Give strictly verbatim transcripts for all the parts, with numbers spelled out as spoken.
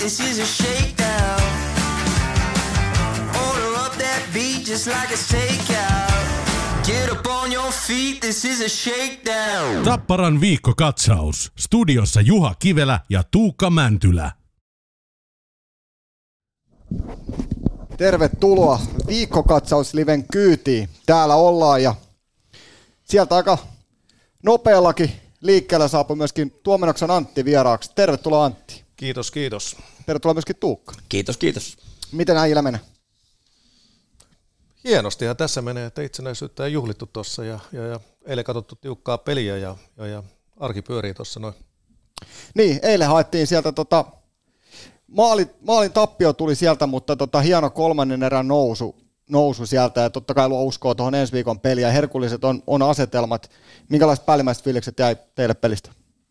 this is a shakedown. Order up that beat just like it's takeout. Get up on your feet, this is a shakedown. Tapparan viikkokatsaus. Studiossa Juha Kivelä ja Tuukka Mäntylä. Tervetuloa viikkokatsausliven kyytiin. Täällä ollaan ja sieltä aika nopeallakin liikkeellä saapui myöskin Tuomenoksen Antti vieraaksi. Tervetuloa Antti. Kiitos, kiitos. Tervetuloa myöskin Tuukka. Kiitos, kiitos. Miten äijillä menee? Hienostihan tässä menee, että itsenäisyyttä ei juhlittu tuossa ja, ja, ja eilen katsottu tiukkaa peliä ja, ja, ja arki pyörii tuossa noin. Niin, eilen haettiin sieltä tota, maali, maalin tappio tuli sieltä, mutta tota, hieno kolmannen erän nousu, nousu sieltä ja totta kai luo uskoa tuohon ensi viikon peliä. Herkulliset on, on asetelmat. Minkälaiset päällimmäiset fiilikset jäi teille pelistä?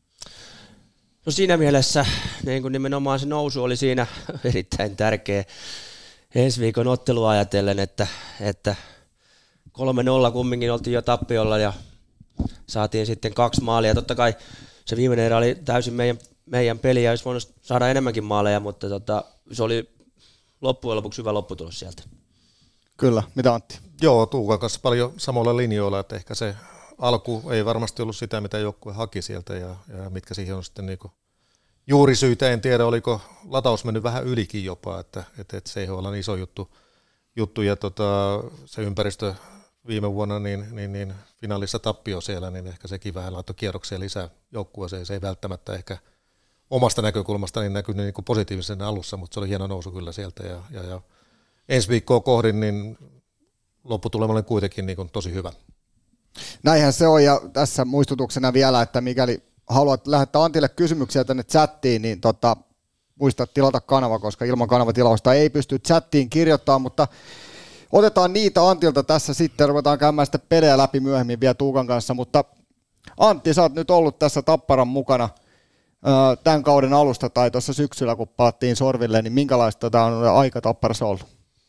No siinä mielessä niin kuin nimenomaan se nousu oli siinä erittäin tärkeä ensi viikon ottelua ajatellen, että, että kolme nolla kumminkin oltiin jo tappiolla ja saatiin sitten kaksi maalia. Totta kai se viimeinen erä oli täysin meidän, meidän peliä, olisi voinut saada enemmänkin maaleja, mutta tota, se oli loppujen lopuksi hyvä lopputulos sieltä. Kyllä, mitä Antti? Joo, Tuukan kanssa paljon samalla linjoilla, että ehkä se alku ei varmasti ollut sitä, mitä joukkue haki sieltä ja, ja mitkä siihen on sitten niinku juurisyitä, en tiedä oliko lataus mennyt vähän ylikin jopa, että, että, että C H L on iso juttu, juttu ja tota, se ympäristö viime vuonna niin, niin, niin finaalissa tappio siellä, niin ehkä sekin vähän laittoi kierroksia lisää joukkueeseen, se ei välttämättä ehkä omasta näkökulmasta niin näkyy niin kuin positiivisen alussa, mutta se oli hieno nousu kyllä sieltä ja, ja, ja ensi viikkoa kohdin, niin lopputulema oli kuitenkin niin kuin tosi hyvä. Näinhän se on ja tässä muistutuksena vielä, että mikäli haluat lähettää Antille kysymyksiä tänne chattiin, niin tota, muista tilata kanava, koska ilman kanavatilausta ei pysty chattiin kirjoittamaan, mutta otetaan niitä Antilta tässä sitten, ruvetaan käymään sitten pelejä läpi myöhemmin vielä Tuukan kanssa, mutta Antti, sä oot nyt ollut tässä Tapparan mukana tämän kauden alusta tai tuossa syksyllä, kun paattiin sorville, niin minkälaista tämä on aika Tapparassa ollut?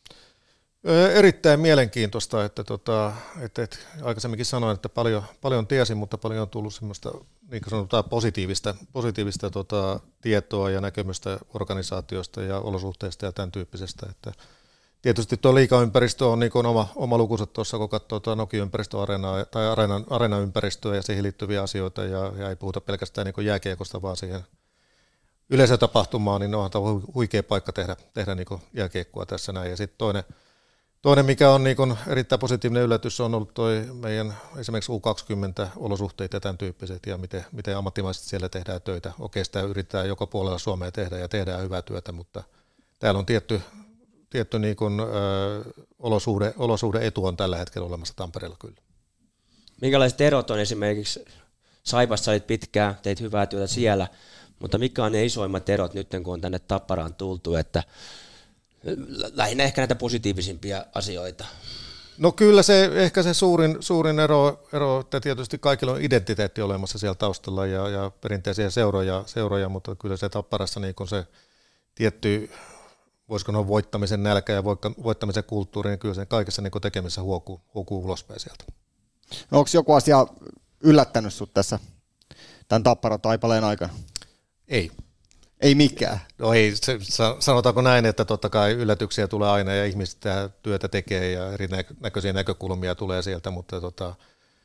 Erittäin mielenkiintoista, että, tota, että, että aikaisemminkin sanoin, että paljon, paljon tiesin, mutta paljon on tullut semmoista niin kuin sanotaan positiivista, positiivista tota, tietoa ja näkemystä organisaatiosta ja olosuhteista ja tämän tyyppisestä. Että tietysti tuo liigaympäristö on niin kuin oma, oma lukunsa tuossa, kun katsoo tuo Nokia-ympäristöareenaa tai areenan, areenaympäristöä ja siihen liittyviä asioita ja, ja ei puhuta pelkästään niin kuin jääkiekosta, vaan siihen yleisötapahtumaan, niin onhan tämä huikea paikka tehdä, tehdä niin kuin jääkiekkoa tässä näin. Ja sitten toinen, Toinen, mikä on niin kuin erittäin positiivinen yllätys, on ollut toi meidän esimerkiksi U kaksikymmentä-olosuhteet ja tämän tyyppiset, ja miten, miten ammattimaisesti siellä tehdään töitä. Okei, sitä yritetään joka puolella Suomea tehdä, ja tehdään hyvää työtä, mutta täällä on tietty, tietty niin kuin, ö, olosuhde, olosuhde-etu on tällä hetkellä olemassa Tampereella kyllä. Minkälaiset erot on esimerkiksi, Saipassa olit pitkään, teit hyvää työtä siellä, mutta mitkä on ne isoimmat erot nyt, kun on tänne Tapparaan tultu, että lähinnä ehkä näitä positiivisimpia asioita. No kyllä se ehkä se suurin, suurin ero, ero, että tietysti kaikilla on identiteetti olemassa siellä taustalla ja, ja perinteisiä seuroja, seuroja, mutta kyllä se Tapparassa niin kun se tietty, voisiko sanoa voittamisen nälkä ja voittamisen kulttuuri, niin kyllä se kaikessa niin tekemisessä huokuu, huokuu ulospäin sieltä. No, onko joku asia yllättänyt sut tässä tämän Tapparan taipaleen aikana? Ei. Ei mikään. No ei, se, sanotaanko näin, että totta kai yllätyksiä tulee aina ja ihmiset työtä tekee ja erinäköisiä näkökulmia tulee sieltä, mutta tota,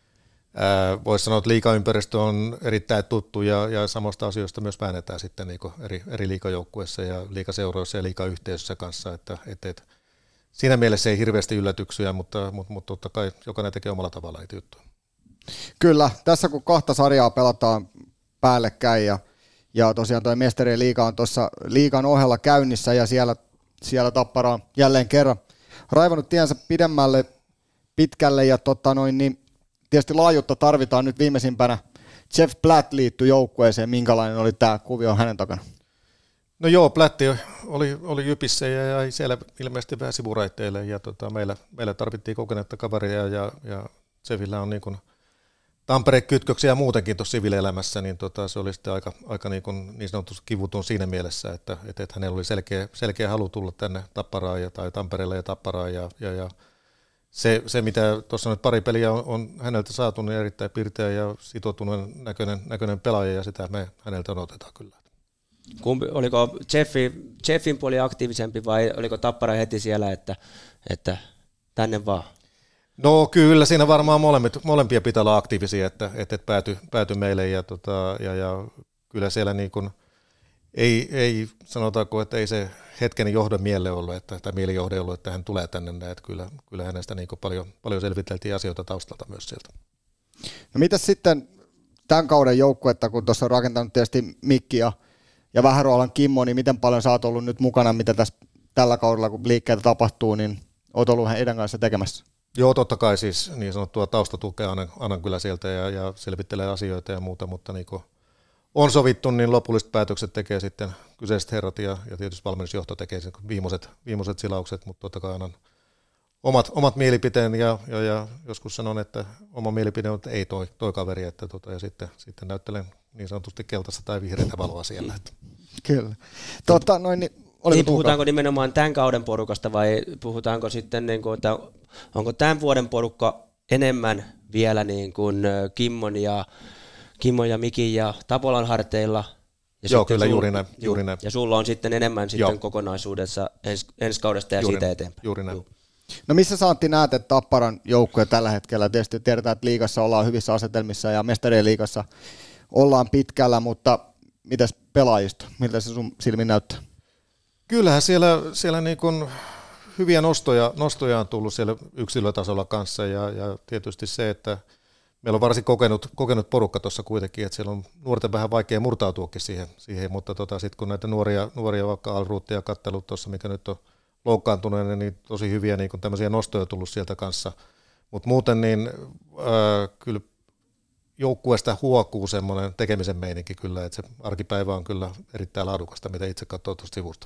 voisi sanoa, että liigaympäristö on erittäin tuttu ja, ja samasta asioista myös väännetään sitten niin eri, eri liigajoukkueissa ja liigaseuroissa ja liigayhteisössä kanssa, että, että, että siinä mielessä ei hirveästi yllätyksiä, mutta, mutta, mutta totta kai jokainen tekee omalla tavalla niitä juttuja. Kyllä, tässä kun kahta sarjaa pelataan päällekkäin ja Ja tosiaan tuo Mestarien liiga on tuossa liigan ohella käynnissä ja siellä, siellä Tappara on jälleen kerran raivannut tiensä pidemmälle pitkälle ja tota noin, niin tietysti laajuutta tarvitaan nyt viimeisimpänä. Jeff Platt liittyi joukkueeseen, minkälainen oli tämä kuvio hänen takana? No joo, Platti oli, oli Jypissä ja jäi siellä ilmeisesti vähän sivuraiteille ja tota, meillä, meillä tarvittiin kokenutta kaveria ja, ja Jeffillä on niin kuin Tampereen kytköksiä muutenkin tuossa siviilielämässä, niin tota, se oli sitten aika, aika niin, kuin niin sanotusti kivutun siinä mielessä, että, että, että hänellä oli selkeä, selkeä halu tulla tänne Tapparaan ja, tai Tampereelle ja Tapparaan. Ja, ja, ja se, se, mitä tuossa nyt pari peliä on, on häneltä saatu, niin erittäin pirteä ja sitoutuneen näköinen, näköinen pelaaja, ja sitä me häneltä odotetaan kyllä. Kumpi, oliko Jeffi, Jeffin puoli aktiivisempi vai oliko Tappara heti siellä, että, että tänne vaan? No kyllä, siinä varmaan molempia, molempia pitää olla aktiivisia, että, että pääty, pääty meille ja, tota, ja, ja kyllä siellä niin kuin, ei, ei sanotaanko, että ei se hetken johdon miele ollut, että, tai mielijohde ollut, että hän tulee tänne, että kyllä, kyllä hänestä niin kuin paljon, paljon selviteltiin asioita taustalta myös sieltä. No mitäs sitten tämän kauden joukkuetta, kun tuossa on rakentanut tietysti Mikki ja, ja Vähäroalan Kimmo, niin miten paljon sä oot ollut nyt mukana, mitä tässä tällä kaudella, kun liikkeitä tapahtuu, niin oot ollut heidän kanssa tekemässä? Joo, totta kai siis niin sanottua taustatukea annan, annan kyllä sieltä ja, ja selvittelee asioita ja muuta, mutta niin kuin on sovittu, niin lopulliset päätökset tekee sitten kyseiset herrat ja, ja tietysti valmennusjohto tekee viimeiset, viimeiset silaukset, mutta totta kai annan omat, omat mielipiteen ja, ja, ja joskus sanon, että oma mielipide on, että ei toi, toi kaveri, että tota, ja sitten, sitten näyttelen niin sanotusti keltaista tai vihreätä valoa siellä. Että. Kyllä. Tota, noin, niin, niin puhutaanko nimenomaan tämän kauden porukasta vai puhutaanko sitten, niin kuin, että onko tämän vuoden porukka enemmän vielä niin kuin Kimmon ja Kimmon ja Mikin ja Tapolan harteilla? Ja Joo, kyllä sul, juuri näin. Juuri näin. Ja sulla on sitten enemmän sitten kokonaisuudessa ens, ensi kaudesta ja juuri, siitä eteenpäin. Juuri näin. Juh. No missä sä Antti näet, että Tapparan joukkoja tällä hetkellä? Tietysti tiedetään, että liigassa ollaan hyvissä asetelmissa ja mestarien liigassa ollaan pitkällä, mutta mitäs pelaajista? Miltä se sun silmin näyttää? Kyllähän siellä, siellä niin kuin hyviä nostoja, nostoja on tullut siellä yksilötasolla kanssa ja, ja tietysti se, että meillä on varsin kokenut, kokenut porukka tuossa kuitenkin, että siellä on nuorten vähän vaikea murtautuakin siihen, siihen mutta tota, sitten kun näitä nuoria, nuoria vaikka Alruuttia kattelut tuossa, mikä nyt on loukkaantuneena, niin tosi hyviä niin kuin tämmöisiä nostoja tullut sieltä kanssa, mutta muuten niin ää, kyllä joukkueesta huokuu semmoinen tekemisen meininki kyllä, että se arkipäivä on kyllä erittäin laadukasta, mitä itse katsoo tuosta sivusta.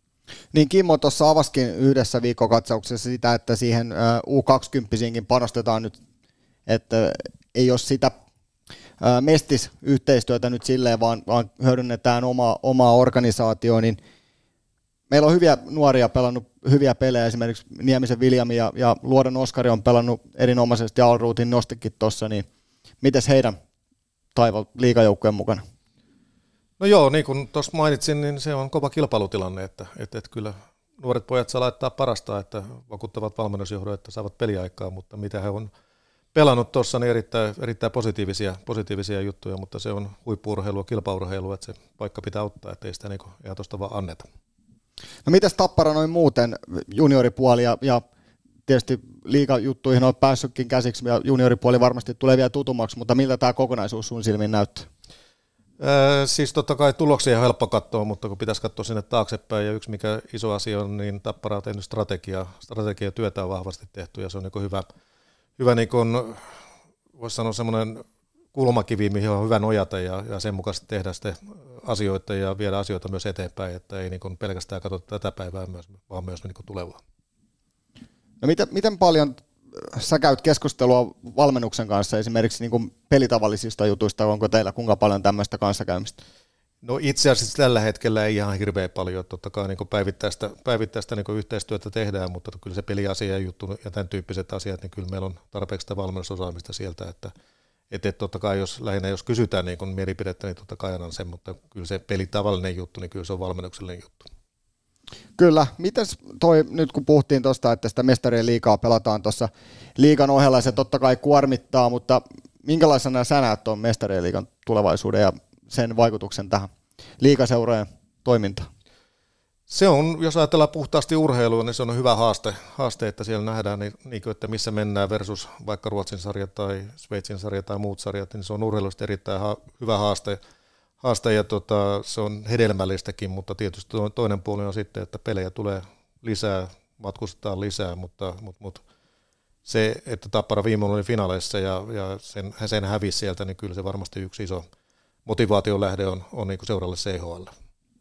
Niin Kimmo tuossa avaskin yhdessä viikkokatsauksessa sitä, että siihen U kaksikymmentäihinkin panostetaan nyt, että ei ole sitä mestis-yhteistyötä nyt silleen, vaan, vaan hyödynnetään omaa, omaa organisaatioa, niin meillä on hyviä nuoria pelannut hyviä pelejä, esimerkiksi Niemisen Viljami ja, ja Luodon Oskari on pelannut erinomaisesti, ja Alruutin nostikin tuossa, niin mites heidän taival liigajoukkueen mukana? No joo, niin kuin tuossa mainitsin, niin se on kova kilpailutilanne, että, että, että kyllä nuoret pojat saa laittaa parasta, että vakuuttavat valmennusjohdon, että saavat peliaikaa, mutta mitä he on pelannut tuossa, niin erittäin, erittäin positiivisia, positiivisia juttuja, mutta se on huippu-urheilua, kilpaurheilua, että se paikka pitää ottaa, ettei sitä niin ihan tuosta vaan anneta. No mitäs Tappara noin muuten, junioripuoli ja, ja tietysti liigajuttuihin on päässytkin käsiksi ja junioripuoli varmasti tulee vielä tutummaksi, mutta miltä tämä kokonaisuus sun silmin näyttää? Ää, siis totta kai tuloksia on helppo katsoa, mutta kun pitäisi katsoa sinne taaksepäin ja yksi mikä iso asia on, niin Tappara on tehnyt strategiaa, strategiatyötä on vahvasti tehty ja se on niin hyvä, hyvä niin kuin, voisi sanoa semmoinen kulmakivi, mihin on hyvä nojata ja, ja sen mukaisesti tehdä sitten asioita ja viedä asioita myös eteenpäin, että ei niin kuin pelkästään katsota tätä päivää, myös, vaan myös niin kuin tulevaa. No miten, miten paljon sä käyt keskustelua valmennuksen kanssa esimerkiksi niin kuin pelitavallisista jutuista, onko teillä kuinka paljon tämmöistä kanssakäymistä? No itse asiassa tällä hetkellä ei ihan hirveän paljon, totta kai niin päivittäistä, päivittäistä niin yhteistyötä tehdään, mutta kyllä se peliasia ja juttu ja tämän tyyppiset asiat, niin kyllä meillä on tarpeeksi sitä valmennusosaamista sieltä, että että totta kai jos lähinnä jos kysytään niin kuin mielipidettä, niin totta kai annan sen, mutta kyllä se pelitavallinen juttu, niin kyllä se on valmennuksellinen juttu. Kyllä. Mites toi, nyt kun puhuttiin tuosta, että sitä mestarien liigaa pelataan tuossa liigan ohella, se totta kai kuormittaa, mutta minkälaisena sä näet tuon mestarien liigan tulevaisuuden ja sen vaikutuksen tähän liigaseurojen toimintaan? Se on, jos ajatellaan puhtaasti urheilua, niin se on hyvä haaste, haaste että siellä nähdään, niin, niin kuin, että missä mennään versus vaikka Ruotsin sarja tai Sveitsin sarja tai muut sarjat, niin se on urheilusti erittäin ha- hyvä haaste, haaste ja tota, se on hedelmällistäkin, mutta tietysti toinen puoli on sitten, että pelejä tulee lisää, matkustetaan lisää, mutta, mutta, mutta se, että Tappara viime oli finaaleissa ja, ja sen, sen hävisi sieltä, niin kyllä se varmasti yksi iso motivaation lähde on, on niin kuin seuralle C H L.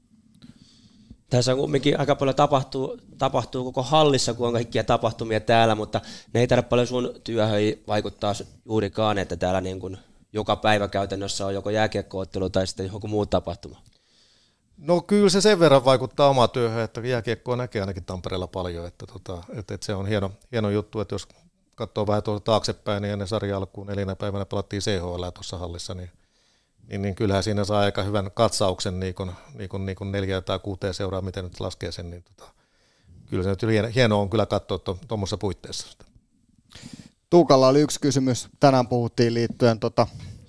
Tässä on kumminkin aika paljon tapahtuu, tapahtuu koko hallissa, kun on kaikkia tapahtumia täällä, mutta ne ei tarvitse paljon sun työhön vaikuttaa juurikaan, että täällä niin kuin joka päivä käytännössä on joko jääkiekkoottelu tai sitten joku muu tapahtuma. No kyllä se sen verran vaikuttaa omaan työhön, että jääkiekkoa näkee ainakin Tampereella paljon, että, tota, että, että se on hieno, hieno juttu, että jos katsoo vähän tuolta taaksepäin, niin ennen sarja alkuun neljänä päivänä pelattiin C H L tuossa hallissa, niin niin, niin kyllähän siinä saa aika hyvän katsauksen niin kuin, niin kuin, niin kuin neljä tai kuuteen seuraa, miten nyt laskee sen, niin tota, kyllä se nyt hieno, hieno on kyllä katsoa tuommoisessa to, puitteissa. Tuukalla oli yksi kysymys, tänään puhuttiin liittyen tota,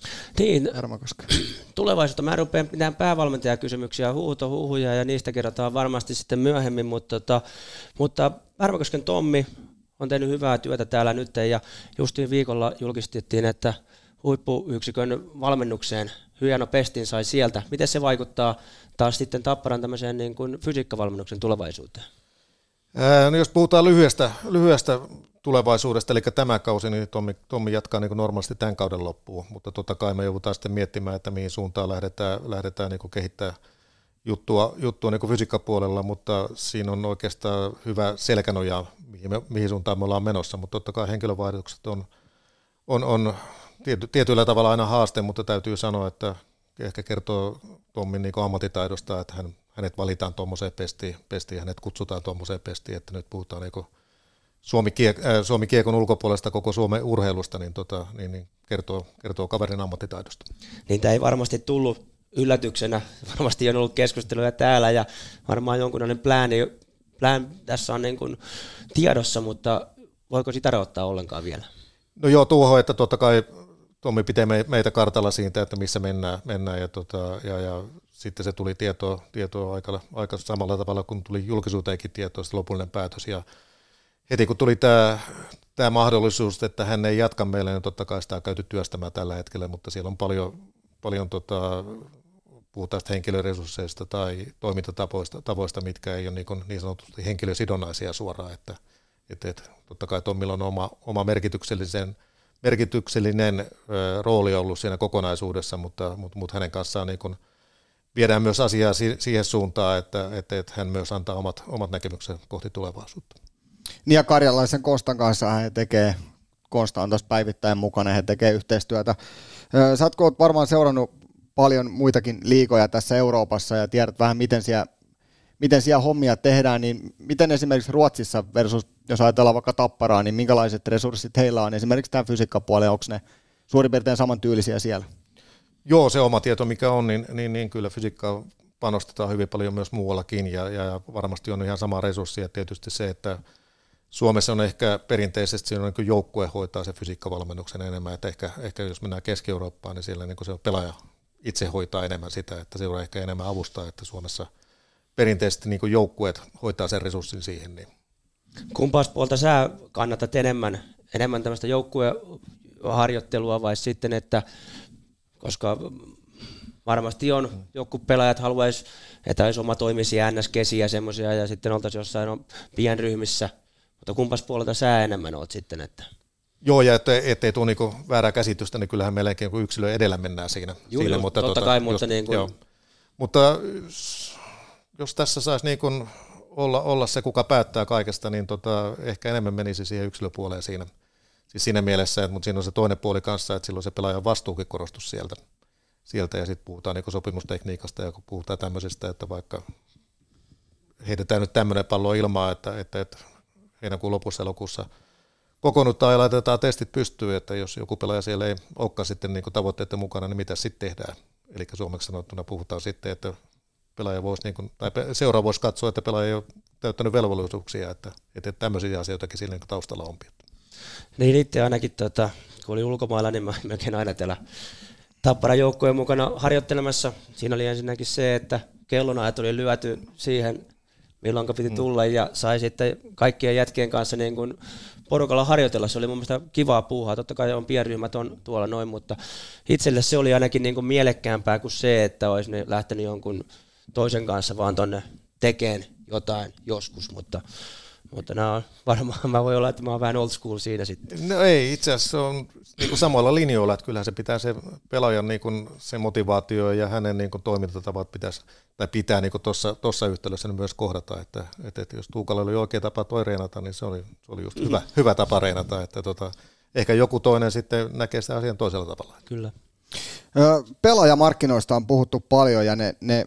niin, Härmäkoskeen. Tulevaisuutta. Mä rupean pitämään päävalmentajakysymyksiä, huuto, huhuja ja niistä kerrotaan varmasti sitten myöhemmin, mutta, tota, mutta Härmäkosken Tommi on tehnyt hyvää työtä täällä nyt ja justiin viikolla julkistettiin, että huippuyksikön valmennukseen hieno pestin sai sieltä. Miten se vaikuttaa taas sitten Tapparan tämmöiseen niin kuin fysiikkavalmennuksen tulevaisuuteen? Ää, no jos puhutaan lyhyestä, lyhyestä tulevaisuudesta, eli tämä kausi, niin Tommi, Tommi jatkaa niin kuin normaalisti tämän kauden loppuun, mutta totta kai me joudutaan sitten miettimään, että mihin suuntaan lähdetään, lähdetään niin kuin kehittämään juttua, juttua niin kuin fysiikkapuolella, mutta siinä on oikeastaan hyvä selkänoja, mihin, me, mihin suuntaan me ollaan menossa, mutta totta kai henkilövaihdokset on, on, on tiety, tietyllä tavalla aina haaste, mutta täytyy sanoa, että ehkä kertoo Tommin niin kuin ammattitaidosta, että hän, hänet valitaan tuommoiseen pestiin, pestiin ja hänet kutsutaan tuommoiseen pestiin, että nyt puhutaan niin kuin Suomi, kiek, äh, Suomi kiekon ulkopuolesta koko Suomen urheilusta, niin, tota, niin, niin kertoo, kertoo kaverin ammattitaidosta. Niin tämä ei varmasti tullut yllätyksenä, varmasti on ollut keskusteluja täällä ja varmaan jonkunlainen plääni, plään tässä on niin kuin tiedossa, mutta voiko sitä rahoittaa ollenkaan vielä? No joo, tuohon, että totta kai Tommi pitää meitä kartalla siitä, että missä mennään, mennään ja, tota, ja, ja sitten se tuli tietoa, tietoa aika, aika samalla tavalla, kun tuli julkisuuteenkin tietoa, se lopullinen päätös ja heti kun tuli tämä, tämä mahdollisuus, että hän ei jatka meille, niin totta kai sitä on käyty työstämään tällä hetkellä, mutta siellä on paljon, paljon tota, puhutaan henkilöresursseista tai toimintatapoista, tavoista, mitkä ei ole niin, kuin niin sanotusti henkilösidonnaisia suoraan, että, että, että totta kai Tommilla on oma, oma merkityksellisen, merkityksellinen ö, rooli ollut siinä kokonaisuudessa, mutta, mutta, mutta hänen kanssaan niin kuin viedään myös asiaa siihen suuntaan, että, että, että hän myös antaa omat, omat näkemykset kohti tulevaisuutta. Niin ja Karjalaisen Kostan kanssa he tekee, Konsta on tuossa päivittäin mukana, he tekee yhteistyötä. Sä oot varmaan seurannut paljon muitakin liigoja tässä Euroopassa ja tiedät vähän, miten siellä, miten siellä hommia tehdään, niin miten esimerkiksi Ruotsissa versus, jos ajatellaan vaikka Tapparaa, niin minkälaiset resurssit heillä on esimerkiksi tämän fysiikkapuoleen, onko ne suurin piirtein samantyylisiä siellä? Joo, se oma tieto mikä on, niin, niin, niin kyllä fysiikkaa panostetaan hyvin paljon myös muuallakin ja, ja varmasti on ihan sama resurssi ja tietysti se, että Suomessa on ehkä perinteisesti siinä on niin joukkue hoitaa se fysiikkavalmennuksen enemmän, että ehkä, ehkä jos mennään Keski-Eurooppaan, niin siellä niin se pelaaja itse hoitaa enemmän sitä, että seuraa ehkä enemmän avustaa, että Suomessa perinteisesti niin joukkueet hoitaa sen resurssin siihen. Niin. Kumpaas puolta sä kannatat enemmän, enemmän tämmöistä joukkueharjoittelua vai sitten, että koska varmasti on joku pelaajat haluaisi, että olisi oma toimisia N S-kesiä semmoisia ja sitten oltaisiin jossain pienryhmissä, mutta kumpas puolelta sä enemmän oot sitten, että... Joo, ja ettei, ettei tule niinku väärää käsitystä, niin kyllähän meilläkin yksilö edellä mennään siinä. Juu, siinä just, mutta totta tota, kai, mutta jos, niin kuin... joo. Mutta jos tässä saisi niin kuin olla, olla se, kuka päättää kaikesta, niin tota, ehkä enemmän menisi siihen yksilöpuoleen siinä. Siis siinä mielessä, että, mutta siinä on se toinen puoli kanssa, että silloin se pelaajan vastuukin korostus sieltä. sieltä ja sitten puhutaan niin kuin sopimustekniikasta ja kun puhutaan tämmöisestä, että vaikka heitetään nyt tämmöinen pallo ilmaa, että, että, että heinäkuun lopussa elokuussa kokoonnutaan ja laitetaan testit pystyyn, että jos joku pelaaja siellä ei olekaan sitten niin kuin tavoitteiden mukana, niin mitä sitten tehdään? Eli suomeksi sanottuna puhutaan sitten, että pelaaja voisi, niin kuin, tai seura voisi katsoa, että pelaaja ei ole täyttänyt velvollisuuksia, että, että tämmöisiä asioitakin siinä niin taustalla on. Niin itse ainakin, tuota, kun oli ulkomailla, niin mä melkein aina täällä Tapparan joukkueen mukana harjoittelemassa. Siinä oli ensinnäkin se, että kellonajat oli lyöty siihen, milloin piti tulla, ja sai sitten kaikkien jätkien kanssa niin kuin porukalla harjoitella. Se oli mun mielestä kivaa puuhaa. Totta kai on pienryhmät on tuolla noin, mutta itselle se oli ainakin niin kuin mielekkäämpää kuin se, että olisi ne lähtenyt jonkun toisen kanssa vaan tonne tekeen jotain joskus, mutta Mutta nämä on varmaan, mä voi olla, että mä oon vähän old school siinä sitten. No ei, itse asiassa se on niin kuin samoilla linjoilla, että kyllähän se pitää se pelaajan niin kuin se motivaatio ja hänen niin kuin toimintatavat pitäisi, tai pitää niin kuin tuossa, tuossa yhtälössä myös kohdata, että, että, että jos Tuukalla oli oikea tapa toi reenata, niin se oli, se oli just mm-hmm. hyvä, hyvä tapa reenata, että tota, ehkä joku toinen sitten näkee sitä asian toisella tavalla. Kyllä. Pelaajamarkkinoista on puhuttu paljon ja ne, ne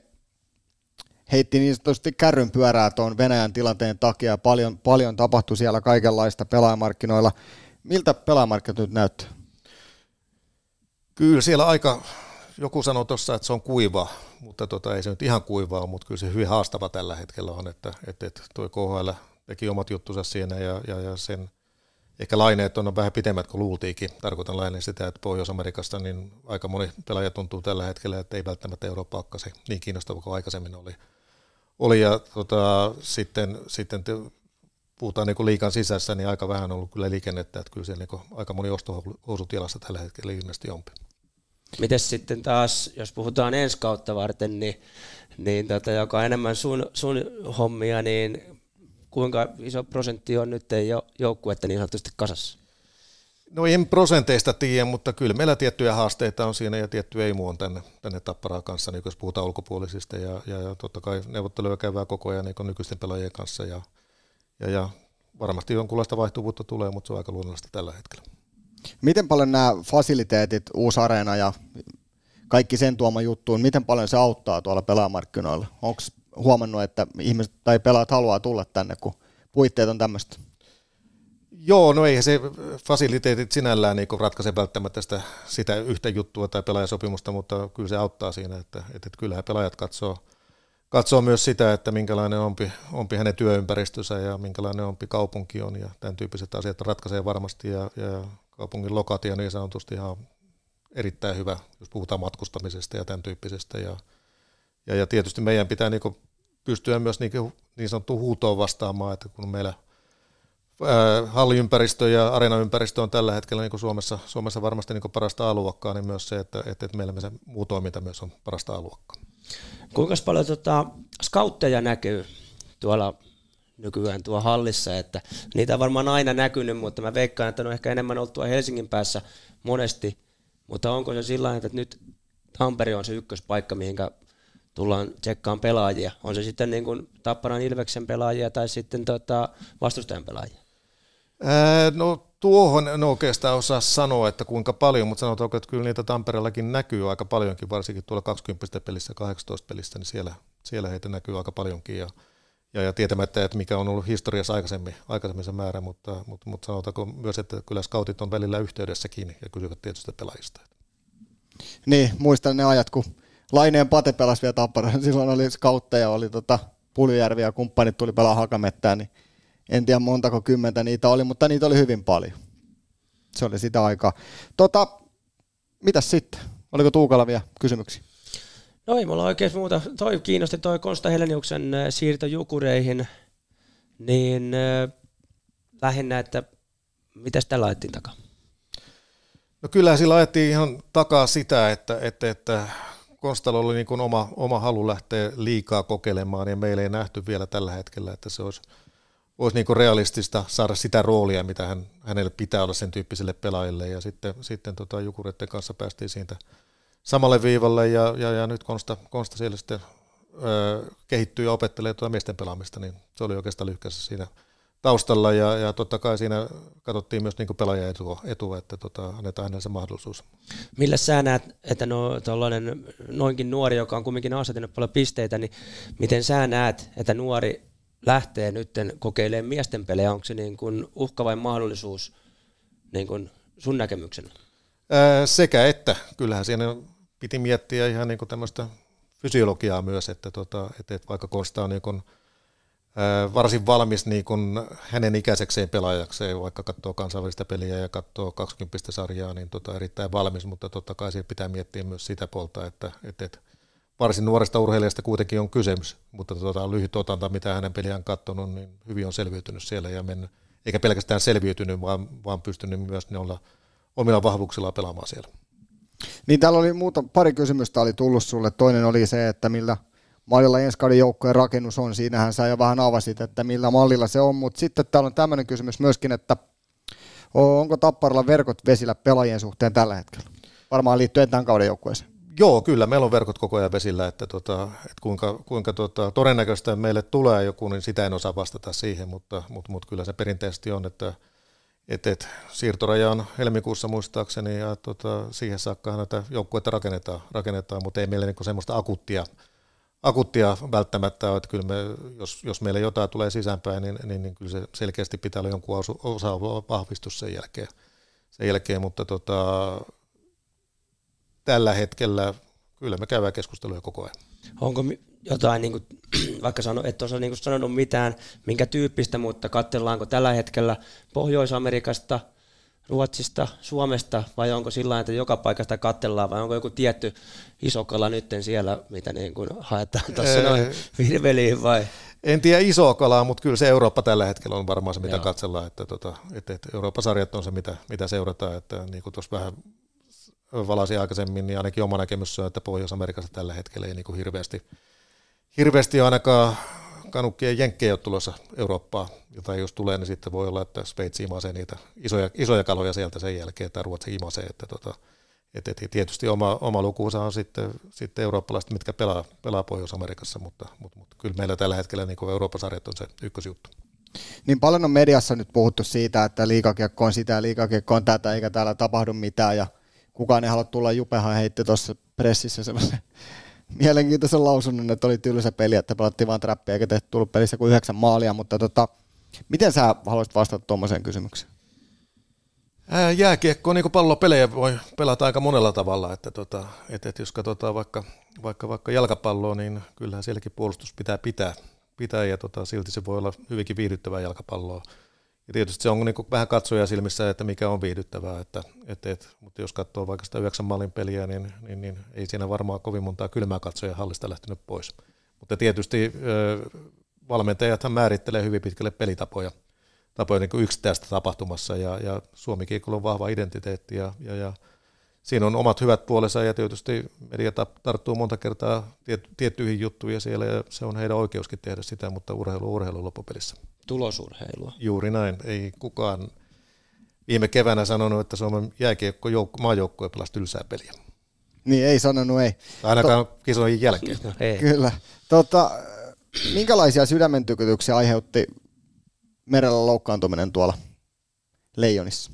heitti niin sanotusti kärryn pyörää tuon Venäjän tilanteen takia. Paljon, paljon tapahtui siellä kaikenlaista pelaajamarkkinoilla. Miltä pelaajamarkkinat nyt näyttää? Kyllä siellä aika, joku sanoi tuossa, että se on kuiva, mutta tota, ei se nyt ihan kuivaa, mutta kyllä se hyvin haastava tällä hetkellä on, että, että, että tuo K H L teki omat juttunsa siinä ja, ja, ja sen ehkä laineet on vähän pitemmät kuin luultiinkin. Tarkoitan laineen sitä, että Pohjois-Amerikasta niin aika moni pelaaja tuntuu tällä hetkellä, että ei välttämättä Eurooppa ole se niin kiinnostava kuin aikaisemmin oli. oli ja tota, sitten, sitten te, puhutaan niin liigan sisässä, niin aika vähän on ollut kyllä liikennettä, että kyllä siellä niin aika moni ostohousut jalassa tällä hetkellä ilmeisesti on. Mites sitten taas, jos puhutaan ensi kautta varten, niin, niin tota, joka on enemmän sun, sun hommia, niin kuinka iso prosentti on nyt jo joukkuetta niin sanotusti kasassa? No en prosenteista tiedä, mutta kyllä meillä tiettyjä haasteita on siinä ja tietty eimu on tänne, tänne Tapparaan kanssa, niin jos puhutaan ulkopuolisista ja, ja, ja totta kai neuvotteluja käydään koko ajan niin nykyisten pelaajien kanssa ja, ja, ja varmasti jonkunlaista vaihtuvuutta tulee, mutta se on aika luonnollista tällä hetkellä. Miten paljon nämä fasiliteetit, uusi areena ja kaikki sen tuoma juttuun, miten paljon se auttaa tuolla pelaajamarkkinoilla? Onko huomannut, että ihmiset tai pelaajat haluaa tulla tänne, kun puitteet on tämmöistä? Joo, no eihän se fasiliteetit sinällään niin ratkaise välttämättä sitä, sitä yhtä juttua tai pelaajasopimusta, mutta kyllä se auttaa siinä, että, että, että kyllähän pelaajat katsoo, katsoo myös sitä, että minkälainen onpi, onpi hänen työympäristönsä ja minkälainen onpi kaupunki on ja tämän tyyppiset asiat ratkaisee varmasti ja, ja kaupungin lokaatio niin sanotusti ihan erittäin hyvä, jos puhutaan matkustamisesta ja tämän tyyppisestä ja, ja, ja tietysti meidän pitää niin pystyä myös niin, niin sanottuun huutoon vastaamaan, että kun meillä halliympäristö ja areenaympäristö on tällä hetkellä niin Suomessa, Suomessa varmasti niin parasta A-luokkaa, niin myös se, että, että meillä se muu toiminta myös on parasta A-luokkaa. Kuinka paljon tota, scoutteja näkyy tuolla nykyään tuo hallissa, että niitä on varmaan aina näkynyt, mutta mä veikkaan, että ne on ehkä enemmän ollut tuolla Helsingin päässä monesti, mutta onko se sillä tavalla, että nyt Tampere on se ykköspaikka, mihinkä tullaan tsekkaan pelaajia, on se sitten niin kuin Tapparan Ilveksen pelaajia tai sitten tota vastustajan pelaajia? Ää, no tuohon en oikeastaan osaa sanoa, että kuinka paljon, mutta sanotaanko, että kyllä niitä Tampereellakin näkyy aika paljonkin, varsinkin tuolla kaksikymmentä pelissä, kahdeksantoista pelissä, niin siellä, siellä heitä näkyy aika paljonkin ja, ja, ja tietämättä, että mikä on ollut historiassa aikaisemmin, aikaisemmin se määrä, mutta, mutta, mutta sanotaanko myös, että kyllä scoutit on välillä yhteydessäkin ja kysyvät tietysti pelaajista. Niin, muistan ne ajat, kun Laineen Pate pelasi vielä Tapparaan, silloin oli scoutteja, oli tota Puljujärvi ja kumppanit tuli pelaa Hakamettään, niin en tiedä montako kymmentä niitä oli, mutta niitä oli hyvin paljon. Se oli sitä aikaa. Tota, mitäs sitten? Oliko Tuukalla vielä kysymyksiä? No ei mulla oikein muuta. Toi kiinnosti toi Konsta Heleniuksen siirto Jukureihin, niin äh, lähinnä, että mitäs tällä ajettiin takaa? No kyllä sillä ajettiin ihan takaa sitä, että, että, että Konstalla oli niin kuin oma, oma halu lähteä liikaa kokeilemaan ja meillä ei nähty vielä tällä hetkellä, että se olisi, olisi niin kuin realistista saada sitä roolia, mitä hän, hänelle pitää olla sen tyyppiselle pelaajille ja sitten, sitten tota Jukureiden kanssa päästiin siitä samalle viivalle ja, ja, ja nyt Konsta, Konsta siellä sitten ö, kehittyy ja opettelee tuota miesten pelaamista, niin se oli oikeastaan lyhkässä siinä taustalla ja, ja totta kai siinä katsottiin myös niin pelaajan etua, etua, että tota, annetaan hänelle se mahdollisuus. Millä sä näet, että no, tollainen noinkin nuori, joka on kumminkin asetinut paljon pisteitä, niin miten sä näet, että nuori lähtee nyt kokeilemaan miesten pelejä? Onko se niin kuin uhka vai mahdollisuus niin kuin sun näkemyksenä? Ää, sekä että. Kyllähän siinä piti miettiä ihan niin kuin tämmöistä fysiologiaa myös, että, tota, että vaikka Konsta on niin kuin varsin valmis niin kun hänen ikäisekseen pelaajakseen, vaikka katsoo kansainvälistä peliä ja katsoo kaksikymmentä sarjaa, niin tota erittäin valmis, mutta totta kai siinä pitää miettiä myös sitä puolta, että, että, että varsin nuoresta urheilijasta kuitenkin on kysymys, mutta tota, lyhyt otanta, mitä hänen peliään on katsonut, niin hyvin on selviytynyt siellä ja mennyt, eikä pelkästään selviytynyt, vaan, vaan pystynyt myös ne olla omilla vahvuuksilla pelaamaan siellä. Niin täällä oli muuta, pari kysymystä oli tullut sulle. Toinen oli se, että millä mallilla ensi kauden joukkueen rakennus on. Siinähän sä jo vähän avasit, että millä mallilla se on, mutta sitten täällä on tämmöinen kysymys myöskin, että onko Tapparalla verkot vesillä pelaajien suhteen tällä hetkellä? Varmaan liittyen tämän kauden joukkueeseen. Joo, kyllä. Meillä on verkot koko ajan vesillä, että, tota, että kuinka, kuinka tota, todennäköistä meille tulee joku, niin sitä en osaa vastata siihen, mutta, mutta, mutta kyllä se perinteisesti on, että et, et, siirtoraja on helmikuussa muistaakseni ja tota, siihen saakka näitä joukkueita rakennetaan, rakennetaan, mutta ei meillä niinku semmoista akuuttia, akuuttia välttämättä ole, että kyllä me, jos, jos meille jotain tulee sisäänpäin, niin, niin, niin kyllä se selkeästi pitää olla jonkun osa vahvistus sen jälkeen, sen jälkeen mutta tota, tällä hetkellä kyllä me käydään keskustelua koko ajan. Onko jotain, niin kuin, vaikka sano, et ole niin sanonut mitään, minkä tyyppistä, mutta katsellaanko tällä hetkellä Pohjois-Amerikasta, Ruotsista, Suomesta, vai onko sillä että joka paikasta katsellaan, vai onko joku tietty iso kala nytten siellä, mitä niin kuin haetaan tuossa noin virveliin, vai? En tiedä isoa kalaa, mutta kyllä se Eurooppa tällä hetkellä on varmaan se, mitä Joo. katsellaan, että, tota, että, että Eurooppa-sarjat on se, mitä, mitä seurataan, että niin kuin tuossa vähän valasin aikaisemmin, niin ainakin oma näkemys on, että Pohjois-Amerikassa tällä hetkellä ei niin kuin hirveästi, hirveästi ainakaan kanukkien jenkkejä ole tulossa Eurooppaan, jota jos tulee, niin sitten voi olla, että Sveitsi imasee niitä isoja, isoja kaloja sieltä sen jälkeen, tai Ruotsi imasee, että tota, et, et, tietysti oma, oma lukuunsa on sitten, sitten eurooppalaiset, mitkä pelaa, pelaa Pohjois-Amerikassa, mutta, mutta, mutta kyllä meillä tällä hetkellä niin Euroopan sarjat on se ykkösjuttu. Niin paljon on mediassa nyt puhuttu siitä, että liigakiekko on sitä ja liigakiekko on tätä, eikä täällä tapahdu mitään, ja kukaan ei halua tulla. Jupehan heitti tuossa pressissä sellaisen mielenkiintoisen lausunnon, että oli tylsä peli, että pelattiin vaan trappia eikä tehty tullut pelissä kuin yhdeksän maalia, mutta tota, miten sä haluaisit vastata tuommoiseen kysymykseen? Jääkiekko, niin kuin pallopelejä voi pelata aika monella tavalla, että, tota, että, että jos katsotaan vaikka, vaikka, vaikka jalkapalloa, niin kyllähän sielläkin puolustus pitää pitää, pitää ja tota, silti se voi olla hyvinkin viihdyttävää jalkapalloa. Ja tietysti se on niin kuin vähän katsoja silmissä, että mikä on viihdyttävää, että, että, että, mutta jos katsoo vaikka sitä yhdeksän maalin peliä, niin, niin, niin ei siinä varmaan kovin montaa kylmää katsoja hallista lähtenyt pois. Mutta tietysti valmentajathan määrittelee hyvin pitkälle pelitapoja. tapoja niin kuin yksittäistä tapahtumassa, ja, ja Suomi-kiekkoilla on vahva identiteetti, ja, ja, ja siinä on omat hyvät puolensa, ja tietysti media tarttuu monta kertaa tiet, tiettyihin juttuihin siellä, ja se on heidän oikeuskin tehdä sitä, mutta urheilu urheilu loppupelissä. Tulosurheilua. Juuri näin, ei kukaan viime keväänä sanonut, että Suomen jääkiekko maajoukkue pelasi tylsää peliä. Niin, ei sanonut, ei. Ainakaan to- kisojen jälkeen. No, ei. Kyllä. Tota, minkälaisia sydämen tykytyksiä aiheutti merellä loukkaantuminen tuolla Leijonissa?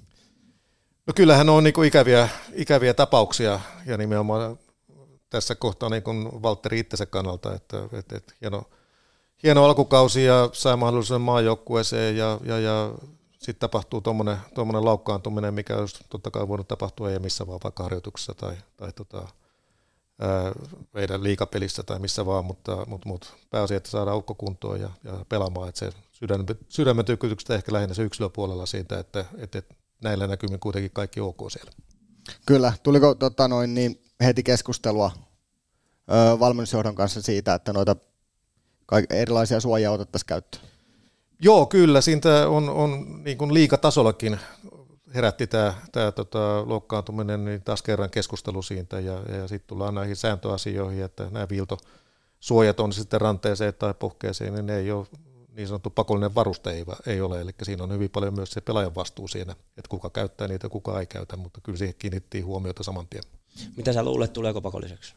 No kyllähän on niinku ikäviä, ikäviä tapauksia, ja nimenomaan tässä kohtaa niin kuin Valtteri itsensä kannalta, että, että, että hieno, hieno alkukausi ja sai mahdollisuuden maajoukkueeseen, ja, ja, ja sitten tapahtuu tuommoinen loukkaantuminen, mikä olisi totta kai voinut tapahtua ei missä vaan, vaikka harjoituksessa tai, tai tota, ää, meidän liigapelissä tai missä vaan, mutta, mutta, mutta pääasia, että saadaan ukko kuntoon ja, ja pelaamaan, että se sydämen, sydämen tykkytykset ehkä lähinnä se yksilöpuolella siitä, että, että, että näillä näkymin kuitenkin kaikki ok siellä. Kyllä. Tuliko tota, noin, niin heti keskustelua ö, valmennusjohdon kanssa siitä, että noita erilaisia suojia otettaisiin käyttöön? Joo, kyllä. Siitä on, on niin kuin liigatasollakin herätti tämä, tämä tota, loukkaantuminen, niin taas kerran keskustelu siitä, ja, ja sitten tullaan näihin sääntöasioihin, että nämä viiltosuojat on sitten ranteeseen tai puhkeeseen, niin ne ei ole niin sanottu pakollinen varuste ei, ei ole, eli siinä on hyvin paljon myös se pelaajan vastuu siinä, että kuka käyttää niitä ja kuka ei käytä, mutta kyllä siihen kiinnittiin huomiota saman tien. Mitä sä luulet, tuleeko pakolliseksi?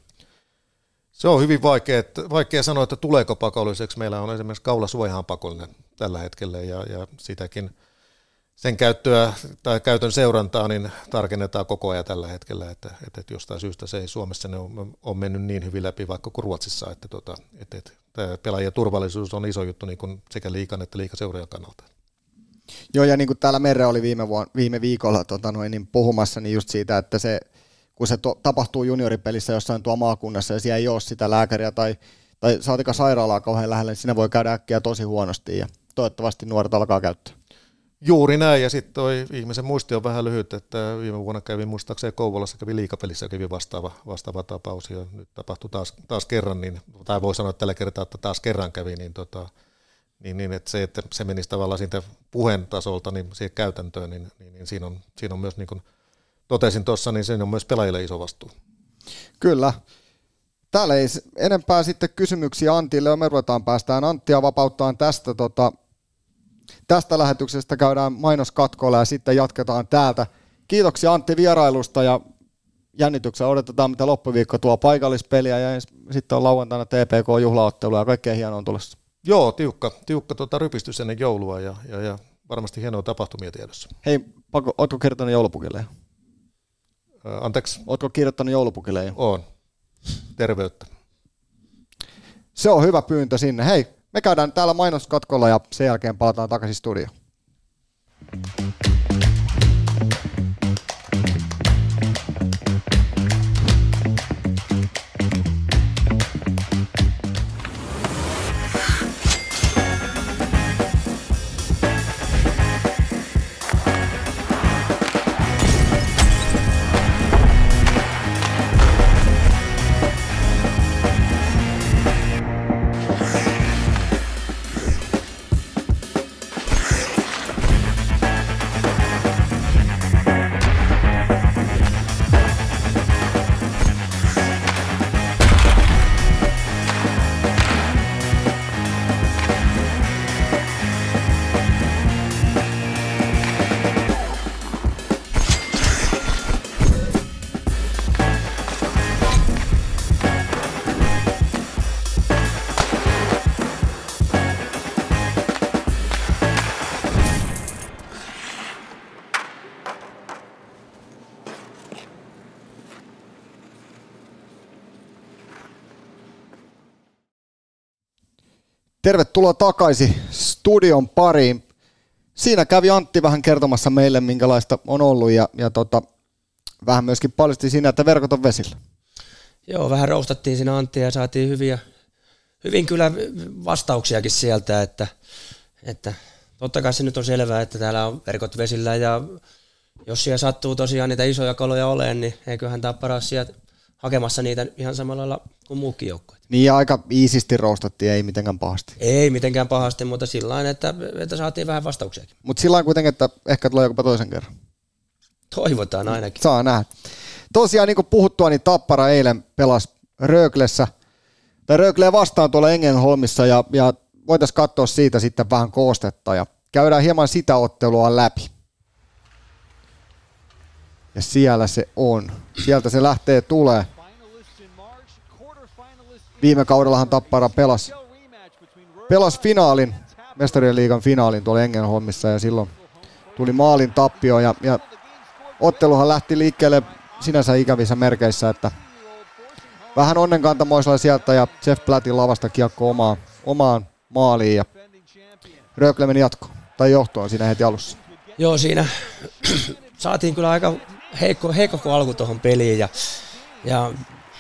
Se on hyvin vaikea, vaikea sanoa, että tuleeko pakolliseksi. Meillä on esimerkiksi kaulasuojahan pakollinen tällä hetkellä, ja, ja sitäkin sen käyttöä tai käytön seurantaa niin tarkennetaan koko ajan tällä hetkellä, että, että jostain syystä se ei Suomessa ne on, on mennyt niin hyvin läpi vaikka kuin Ruotsissa, että, tota, että, että tämä pelaajien turvallisuus on iso juttu niin kuin sekä liigan että liigaseurojen kannalta. Joo, ja niin kuin täällä Merre oli viime, vuonna, viime viikolla tota noin, niin puhumassa, niin just siitä, että se, kun se to, tapahtuu junioripelissä jossain tuo maakunnassa, ja siellä ei ole sitä lääkäriä tai, tai saatika sairaalaa kauhean lähellä, niin siinä voi käydä äkkiä tosi huonosti, ja toivottavasti nuoret alkaa käyttää. Juuri näin, ja sitten toi ihmisen muisti on vähän lyhyt, että viime vuonna kävi muistaakseni Kouvolassa, kävi liigapelissä, kävi vastaava, vastaava tapaus, ja nyt tapahtui taas, taas kerran, niin, tai voi sanoa että tällä kertaa, että taas kerran kävi, niin, tota, niin, niin että se, että se menisi tavallaan siitä puheen tasolta niin siihen käytäntöön, niin, niin, niin siinä, on, siinä on myös, niin kuin totesin tuossa, niin siinä on myös pelaajille iso vastuu. Kyllä. Täällä ei enempää sitten kysymyksiä Antille, me ruvetaan päästään Anttia vapauttaan tästä tota, Tästä lähetyksestä käydään mainoskatkolla ja sitten jatketaan täältä. Kiitoksia Antti vierailusta ja jännityksellä odotetaan mitä loppuviikko tuo paikallispeliä ja sitten on lauantaina T P K-juhlaottelu ja kaikkea hienoa on tulossa. Joo, tiukka, tiukka tuota rypistys ennen joulua ja, ja, ja varmasti hienoa tapahtumia tiedossa. Hei, Pako, ootko kirjoittanut joulupukille jo? Ää, anteeksi? Ootko kirjoittanut joulupukille jo? Oon. Terveyttä. Se on hyvä pyyntö sinne. Hei, me käydään täällä mainoskatkolla ja sen jälkeen palataan takaisin studioon. Tervetuloa takaisin studion pariin. Siinä kävi Antti vähän kertomassa meille, minkälaista on ollut ja, ja tota, vähän myöskin paljosti siinä, että verkot on vesillä. Joo, vähän roustattiin siinä Anttia ja saatiin hyviä, hyvin kyllä vastauksiakin sieltä, että, että totta kai se nyt on selvää, että täällä on verkot vesillä ja jos siellä sattuu tosiaan niitä isoja kaloja olemaan, niin eiköhän Tappara sieltä hakemassa niitä ihan samalla lailla kuin muukin joukkueet. Niin ja aika iisisti roustattiin, ei mitenkään pahasti. Ei mitenkään pahasti, mutta sillä lailla, että, että saatiin vähän vastauksiakin. Mutta sillä lailla kuitenkin, että ehkä tulee jopa toisen kerran. Toivotaan ainakin. Saa nähdä. Tosiaan niin kuin puhuttua, niin Tappara eilen pelasi Röglessä, tai Rögleä vastaan tuolla Engenholmissa ja, ja voitaisiin katsoa siitä sitten vähän koostetta ja käydään hieman sitä ottelua läpi. Ja siellä se on. Sieltä se lähtee tulee. Viime kaudellahan Tappara pelasi, pelasi finaalin, Mestarien liigan finaalin tuolla Engenholmissa ja silloin tuli maalin tappio ja, ja otteluhan lähti liikkeelle sinänsä ikävissä merkeissä, että vähän onnenkantamoisella sieltä ja Jeff Plattin lavasta kiekko omaan, omaan maaliin ja Rögle meni jatkoon, tai johtoon siinä heti alussa. Joo, siinä saatiin kyllä aika heikko, heikko alku tuohon peliin ja, ja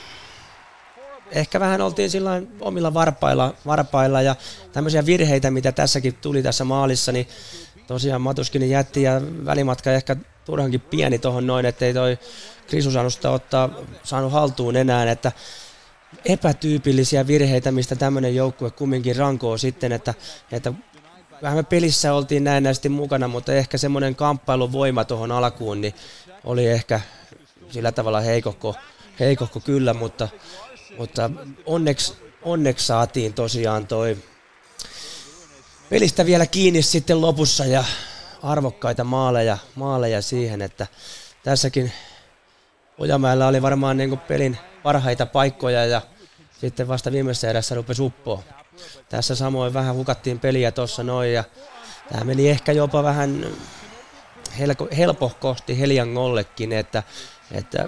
ehkä vähän oltiin sillain omilla varpailla, varpailla ja tämmöisiä virheitä, mitä tässäkin tuli tässä maalissa, niin tosiaan Matuskinen jätti ja välimatka ehkä turhankin pieni tuohon noin, ettei toi Krisu saanut sitä ottaa, saanut haltuun enää, että epätyypillisiä virheitä, mistä tämmöinen joukkue kumminkin rankoo sitten, että, että vähän me pelissä oltiin näennäisesti mukana, mutta ehkä semmoinen kamppailun voima tuohon alkuun niin oli ehkä sillä tavalla heikohko, heikohko kyllä, mutta, mutta onneksi, onneksi saatiin tosiaan toi pelistä vielä kiinni sitten lopussa ja arvokkaita maaleja, maaleja siihen, että tässäkin Ojamäellä oli varmaan niin kuin pelin parhaita paikkoja ja sitten vasta viimeisessä erässä rupesi uppoa. Tässä samoin vähän hukattiin peliä tuossa noin ja tämä meni ehkä jopa vähän helko, helpohkosti Heliangollekin, että, että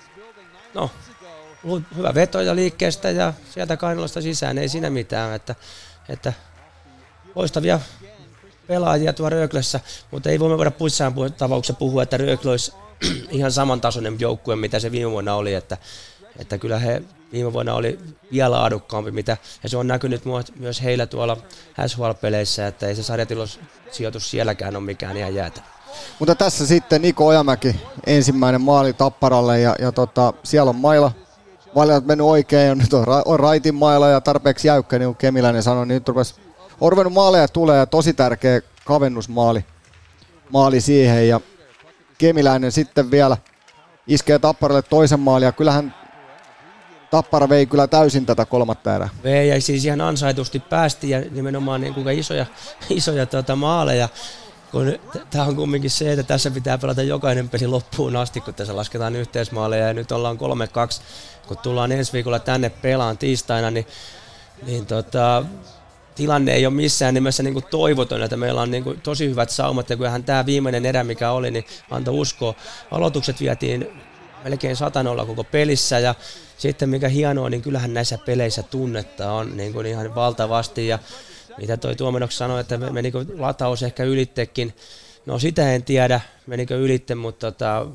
no, hyvä veto ja liikkeestä ja sieltä kainalosta sisään, ei siinä mitään, että, että loistavia pelaajia tuo Röglessä, mutta ei voimme voida puissaan tapauksessa puhua, että Rögle olisi ihan samantasoinen joukkue, mitä se viime vuonna oli, että, että kyllä he viime vuonna oli vielä laadukkaampi, mitä, ja se on näkynyt myös heillä tuolla S H L-peleissä, että ei se sarjatilosijoitus sielläkään ole mikään ihan jäätä. Mutta tässä sitten Niko Ojamäki, ensimmäinen maali Tapparalle, ja, ja tota, siellä on maila. Maila on mennyt oikein, ja nyt on, ra- on raitin maila ja tarpeeksi jäykkä, niin kuin Kemiläinen sanoi, niin nyt rupesi, on ruvennut maaleja tulee, ja tosi tärkeä kavennusmaali maali siihen, ja Kemiläinen sitten vielä iskee Tapparalle toisen maalin, ja kyllähän Tappara vei kyllä täysin tätä kolmatta erää. Vei, ja siis ihan ansaitusti päästi, ja nimenomaan niin kuinka isoja, isoja tuota maaleja, kun tämä on kumminkin se, että tässä pitää pelata jokainen peli loppuun asti, kun tässä lasketaan yhteismaaleja, ja nyt ollaan kolme kaksi, kun tullaan ensi viikolla tänne pelaan tiistaina, niin, niin tota, tilanne ei ole missään nimessä niin kuin toivoton, että meillä on niin kuin tosi hyvät saumat, ja kyllähän tämä viimeinen erä, mikä oli, niin antoi uskoa. Aloitukset vietiin melkein satanolla koko pelissä, ja sitten mikä hienoa, niin kyllähän näissä peleissä tunnetta on niin kuin ihan valtavasti, ja mitä toi Tuomenoksi sanoi, että menikö lataus ehkä ylittekin, no sitä en tiedä, menikö ylitte, mutta, tota,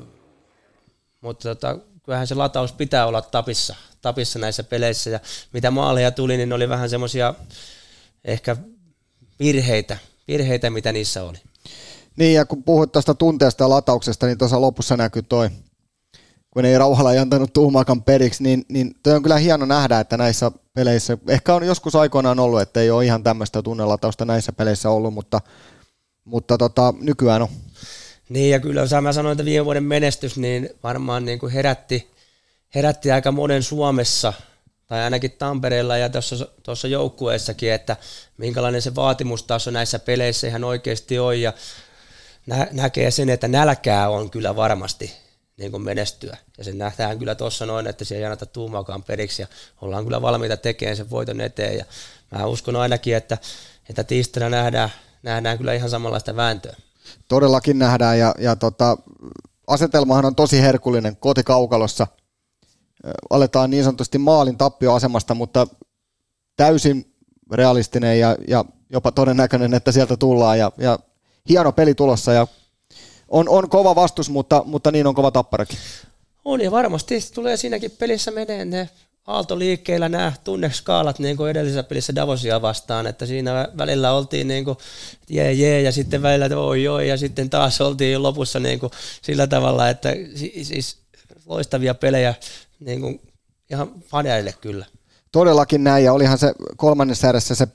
mutta tota, kyllähän se lataus pitää olla tapissa, tapissa näissä peleissä, ja mitä maaleja tuli, niin oli vähän semmoisia ehkä virheitä, virheitä, mitä niissä oli. Niin, ja kun puhuit tuosta tunteesta ja latauksesta, niin tuossa lopussa näkyy toi, kun ei Rauhala ei antanut Tuumakan periksi, niin, niin toi on kyllä hieno nähdä, että näissä peleissä, ehkä on joskus aikoinaan ollut, että ei ole ihan tämmöistä tunnelatausta näissä peleissä ollut, mutta, mutta tota, nykyään on. Niin, ja kyllä mä sanoin, että viime vuoden menestys niin varmaan niin kuin herätti, herätti aika monen Suomessa, tai ainakin Tampereella ja tuossa joukkueessakin, että minkälainen se vaatimustaso näissä peleissä ihan oikeasti on, ja nä- näkee sen, että nälkää on kyllä varmasti niin kuin menestyä. Ja se nähdään kyllä tuossa noin, että siellä ei anneta tuumaakaan periksi, ja ollaan kyllä valmiita tekemään sen voiton eteen, ja mä uskon ainakin, että, että tiistaina nähdään, nähdään kyllä ihan samanlaista vääntöä. Todellakin nähdään, ja, ja tota, asetelmahan on tosi herkullinen kotikaukalossa. Aletaan niin sanotusti maalin tappioasemasta, mutta täysin realistinen ja, ja jopa todennäköinen, että sieltä tullaan ja, ja hieno peli tulossa ja on, on kova vastus, mutta, mutta niin on kova Tapparakin. On ja varmasti tulee siinäkin pelissä menee ne aaltoliikkeillä nämä tunneskaalat niin kuin edellisessä pelissä Davosia vastaan, että siinä välillä oltiin niin kuin jee jee ja sitten välillä oi oi ja sitten taas oltiin lopussa niin kuin sillä tavalla, että siis loistavia pelejä niin kuin ihan faneille kyllä. Todellakin näin ja olihan se kolmannessa erässä se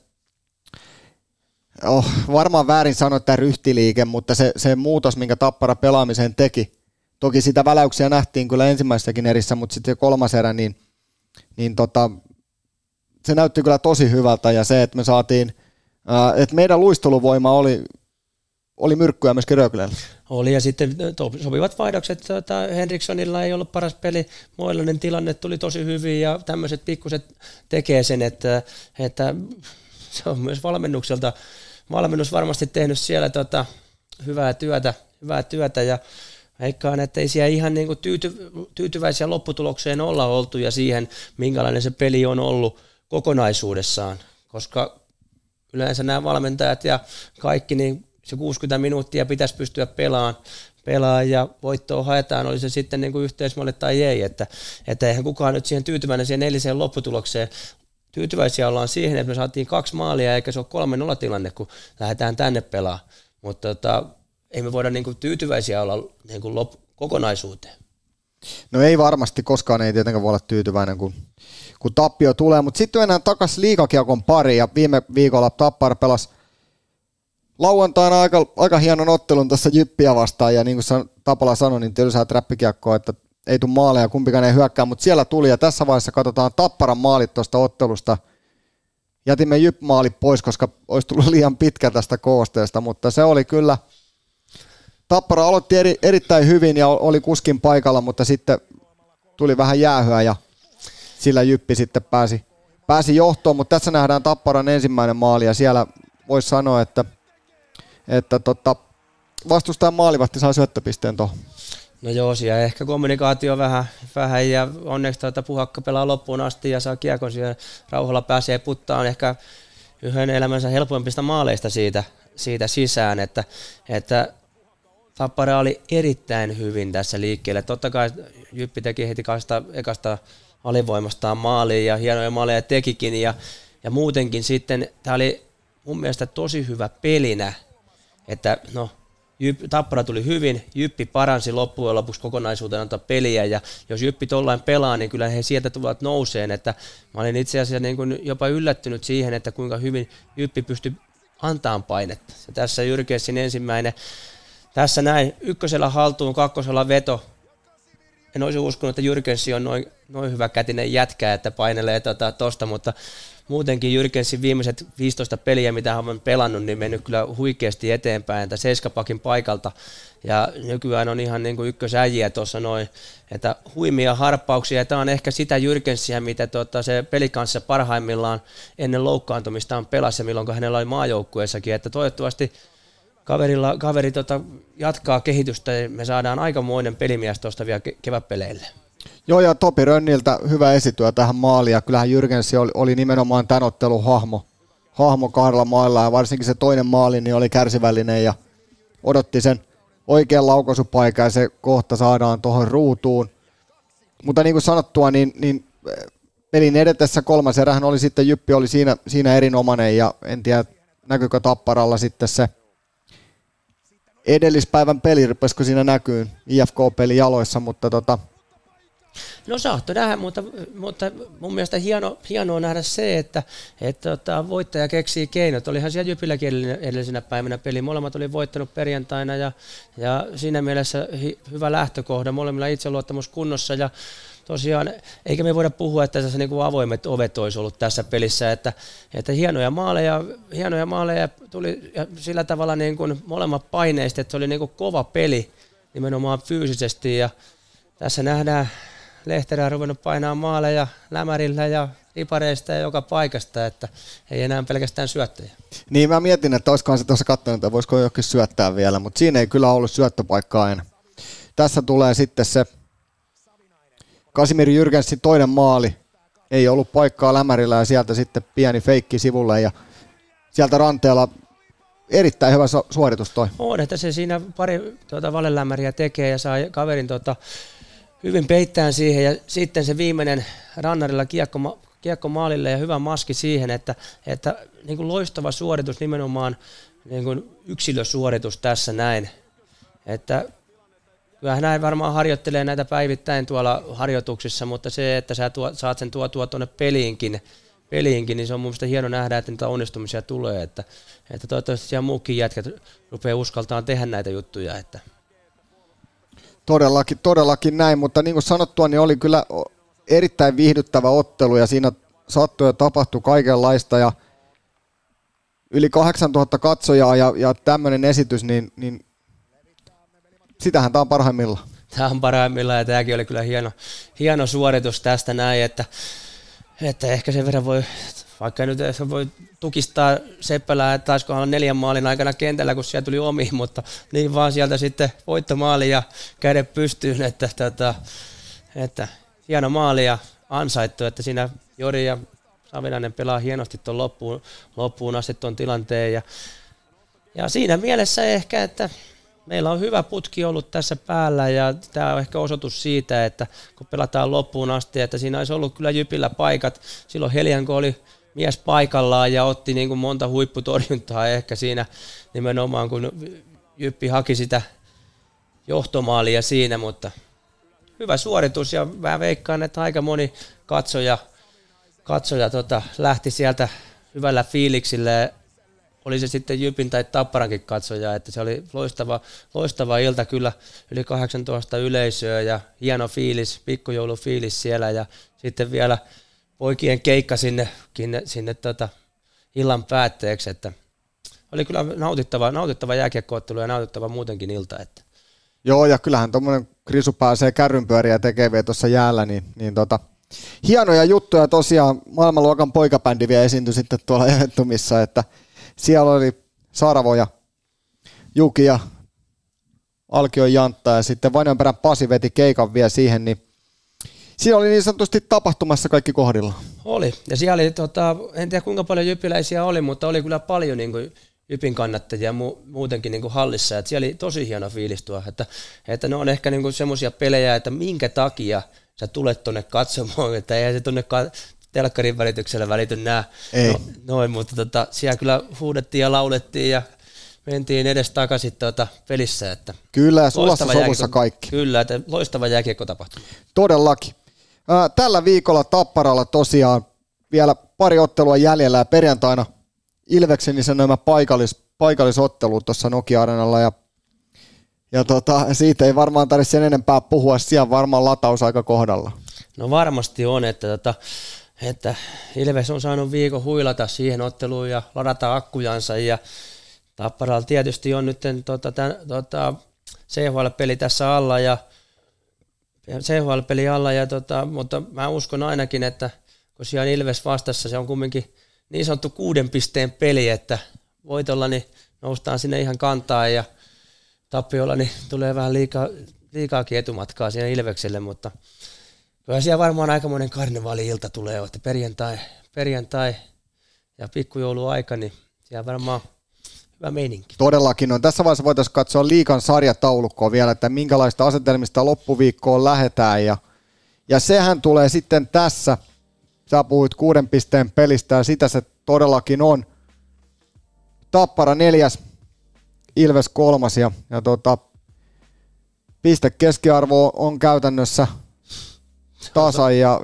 oh, varmaan väärin sanoa tämä ryhtiliike, mutta se, se muutos, minkä Tappara pelaamiseen teki, toki sitä väläyksiä nähtiin kyllä ensimmäisessäkin erissä, mutta sitten se kolmas erä, niin, niin tota, se näytti kyllä tosi hyvältä ja se, että me saatiin, ää, että meidän luisteluvoima oli, oli myrkkyä myöskin Röglellä. Oli ja sitten sopivat vaihdokset, tuota, Henrikssonilla ei ollut paras peli, Moilanen tilanne tuli tosi hyvin ja tämmöiset pikkuset tekee sen, että, että se on myös valmennukselta, valmennus varmasti tehnyt siellä tota, hyvää työtä, hyvää työtä ja veikkaan, että ei siellä ihan niin kuin tyyty, tyytyväisiä lopputulokseen olla oltu ja siihen, minkälainen se peli on ollut kokonaisuudessaan, koska yleensä nämä valmentajat ja kaikki, niin se kuusikymmentä minuuttia pitäisi pystyä pelaamaan, pelaamaan ja voittoa haetaan, oli se sitten niin kuin yhteismaali tai ei, että, että eihän kukaan nyt siihen tyytyväinen siihen neljäseen lopputulokseen. Tyytyväisiä ollaan siihen, että me saatiin kaksi maalia eikä se ole kolme nolla tilanne, kun lähdetään tänne pelaamaan, mutta tota, ei me voida niin kuin tyytyväisiä olla niin kuin lop- kokonaisuuteen. No ei varmasti, koskaan ei tietenkään voi olla tyytyväinen, kun, kun tappio tulee, mutta sitten mennään takaisin liigakiekon pariin ja viime viikolla Tappara pelasi lauantaina aika, aika hienon ottelun tuossa Jyppiä vastaan ja niin kuin Tapala sanoi, niin tylsää trappikiekkoa, että ei tule maaleja, kumpikaan ei hyökkää, mutta siellä tuli ja tässä vaiheessa katsotaan Tapparan maalit tuosta ottelusta. Jätimme Jyp-maalit pois, koska olisi tullut liian pitkä tästä koosteesta, mutta se oli kyllä, Tappara aloitti eri, erittäin hyvin ja oli kuskin paikalla, mutta sitten tuli vähän jäähyä ja sillä Jyppi sitten pääsi, pääsi johtoon, mutta tässä nähdään Tapparan ensimmäinen maali ja siellä voisi sanoa, että, että tota, vastustajan maalivahti saa syöttöpisteen tuohon. No joo, siellä ehkä kommunikaatio vähän, vähän ja onneksi tuota Puhakka pelaa loppuun asti ja saa kiekon siellä rauhalla pääsee puttaan ehkä yhden elämänsä helpoimpista maaleista siitä, siitä sisään, että, että Tappara oli erittäin hyvin tässä liikkeelle. Totta kai Jyppi teki heti kahdesta ekasta alivoimastaan maaliin ja hienoja maaleja tekikin ja, ja muutenkin sitten tämä oli mun mielestä tosi hyvä pelinä, että no Jyppi, Tappara tuli hyvin, Jyppi paransi loppujen lopuksi kokonaisuuteen antaa peliä ja jos Jyppi tollain pelaa, niin kyllä he sieltä tulevat nouseen, että mä olin itse asiassa niin kuin jopa yllättynyt siihen, että kuinka hyvin Jyppi pystyi antamaan painetta. Ja tässä Jyrkessin ensimmäinen, tässä näin ykkösellä haltuun, kakkosella veto. En olisi uskonut, että Jyrkenssi on noin, noin hyvä kätinen jätkä, että painelee tuosta, tota, mutta muutenkin Jyrkenssin viimeiset viisitoista peliä, mitä hän on pelannut, niin mennyt kyllä huikeasti eteenpäin, että seiskapakin paikalta. Ja nykyään on ihan niin kuin ykkösäjiä tuossa noin, että huimia harppauksia. Ja tämä on ehkä sitä Jyrkenssiä, mitä tuota, se pelikanssa parhaimmillaan ennen loukkaantumistaan pelasi, milloin hänellä oli maajoukkueessakin, että toivottavasti kaverilla, kaveri tota, jatkaa kehitystä ja me saadaan aikamoinen pelimies tuosta vielä kevätpeleille. Joo, ja Topi Rönniltä hyvä esityö tähän maaliin, ja kyllähän Jyrkenssi oli, oli nimenomaan tämän ottelun hahmo, hahmo kahdella mailla, ja varsinkin se toinen maali niin oli kärsivällinen, ja odotti sen oikean laukaisupaikan, ja se kohta saadaan tuohon ruutuun. Mutta niin kuin sanottua, niin, niin pelin edetessä kolmas erähän oli sitten, Jyppi oli siinä, siinä erinomainen, ja en tiedä, näkyykö Tapparalla sitten se edellispäivän peli, rupesiko siinä näkyy I F K-peli jaloissa, mutta tota, no saattoi nähdä, mutta, mutta mun mielestä hieno, hienoa nähdä se, että, että, että voittaja keksii keinot. Olihan siellä Jypilläkin edellisenä päivänä peli. Molemmat oli voittanut perjantaina ja, ja siinä mielessä hi, hyvä lähtökohda. Molemmilla itseluottamus kunnossa ja tosiaan, eikä me voida puhua, että tässä niin kuin avoimet ovet olisi ollut tässä pelissä, että, että hienoja maaleja, hienoja maaleja tuli ja sillä tavalla niin kuin molemmat paineista, että se oli niin kuin kova peli nimenomaan fyysisesti ja tässä nähdään Lehterä on ruvennut painaa maaleja lämärillä ja ripareista ja joka paikasta, että ei enää pelkästään syöttäjä. Niin mä mietin, että olisikohan se tuossa katsonut, että voisiko jokin syöttää vielä, mutta siinä ei kyllä ollut syöttöpaikkaa aina. Tässä tulee sitten se Kasimir Jyrkenssin toinen maali ei ollut paikkaa lämärillä ja sieltä sitten pieni feikki sivulle ja sieltä ranteella erittäin hyvä suoritus toi. On, että se siinä pari tuota, valelämmäriä tekee ja saa kaverin tuota, hyvin peittään siihen ja sitten se viimeinen rannarilla kiekko, kiekko maalille ja hyvä maski siihen, että, että niin kuin loistava suoritus nimenomaan niin kuin yksilösuoritus tässä näin. Että kyllähän näin varmaan harjoittelee näitä päivittäin tuolla harjoituksissa, mutta se, että sä tuo, saat sen tuotua tuonne peliinkin, peliinkin, niin se on mun mielestä hieno nähdä, että niitä onnistumisia tulee, että, että toivottavasti siellä muukin jätkät rupeaa uskaltaan tehdä näitä juttuja. Että. Todellakin, todellakin näin, mutta niin kuin sanottua, niin oli kyllä erittäin viihdyttävä ottelu ja siinä sattui ja tapahtui kaikenlaista ja yli kahdeksantuhatta katsojaa ja, ja tämmöinen esitys, niin, niin sitähän tämä on parhaimmillaan. Tämä on parhaimmillaan ja tämäkin oli kyllä hieno, hieno suoritus tästä näin, että, että ehkä sen verran voi, vaikka nyt voi tukistaa Seppälää, että taisikohan olla neljän maalin aikana kentällä, kun siellä tuli omiin, mutta niin vaan sieltä sitten voittomaali ja kädet pystyyn, että, että, että hieno maali ja ansaittu, että siinä Jori ja Savinainen pelaa hienosti tuon loppuun, loppuun asti tuon tilanteen ja, ja siinä mielessä ehkä, että meillä on hyvä putki ollut tässä päällä ja tämä on ehkä osoitus siitä, että kun pelataan loppuun asti, että siinä olisi ollut kyllä Jypillä paikat. Silloin Helianko oli mies paikallaan ja otti niin kuin monta huipputorjuntaa ehkä siinä nimenomaan, kun Jyppi haki sitä johtomaalia siinä, mutta hyvä suoritus ja mä veikkaan, että aika moni katsoja, katsoja tota, lähti sieltä hyvällä fiiliksillä. Oli se sitten Jypin tai Tapparankin katsoja, että se oli loistava, loistava ilta kyllä, yli kahdeksantoista yleisöä ja hieno fiilis, pikkujoulufiilis siellä ja sitten vielä poikien keikka sinne, sinne, sinne tota illan päätteeksi, että oli kyllä nautittava, nautittava jääkiekkoottelu ja nautittava muutenkin ilta. Että. Joo, ja kyllähän tuommoinen Krisu pääsee kärrynpyöriä tekevää tuossa jäällä, niin, niin tota, hienoja juttuja tosiaan, maailmanluokan poikabändi vielä esiintyi sitten tuolla Eventumissa, että siellä oli Sarvo ja Juki ja Alkion Jantta ja sitten Vainionperän Pasi veti keikan vielä siihen, niin siinä oli niin sanotusti tapahtumassa kaikki kohdilla. Oli, ja siellä oli, tota, en tiedä kuinka paljon jypiläisiä oli, mutta oli kyllä paljon niin kuin Jypin kannattajia mu- muutenkin niin kuin hallissa, että siellä oli tosi hieno fiilis tuo, että, että ne on ehkä niin kuin semmoisia pelejä, että minkä takia sä tulet tuonne katsomaan, että ei se tuonne ka- telkkarin välityksellä välity nää, no, noin, mutta tota, siellä kyllä huudettiin ja laulettiin ja mentiin edes takaisin tuota pelissä. Että kyllä, ja sulassa sovussa kaikki. Kyllä, että loistava jääkiekko tapahtui. Todellakin. Äh, tällä viikolla Tapparalla tosiaan vielä pari ottelua jäljellä ja perjantaina Ilveksen isännöimä paikallis, paikallisottelu tuossa Nokia-arenalla ja, ja tota, siitä ei varmaan tarvitse sen enempää puhua, siellä varmaan lataus aika kohdalla. No varmasti on, että tota, että Ilves on saanut viikon huilata siihen otteluun ja ladata akkujansa ja Tapparalla tietysti on nyt tota, tämän, tota, C H L-peli tässä alla ja C H L-peli alla, ja tota, mutta mä uskon ainakin, että kun siellä on Ilves vastassa, se on kumminkin niin sanottu kuuden pisteen peli, että voitolla niin noustaan sinne ihan kantaa ja tappiolla niin tulee vähän liikaa, liikaakin etumatkaa siinä Ilvekselle, mutta kyllä siellä varmaan aikamoinen karnevaali-ilta tulee, että perjantai, perjantai ja pikkujouluaika, niin siellä varmaan hyvä meininki. Todellakin on. Tässä vaiheessa voitaisiin katsoa liigan sarjataulukkoa vielä, että minkälaista asetelmista loppuviikkoon lähdetään, ja, ja sehän tulee sitten tässä. Sä puhuit kuuden pisteen pelistä, ja sitä se todellakin on. Tappara neljäs, Ilves kolmas, ja, ja tota, piste keskiarvo on käytännössä tasan, ja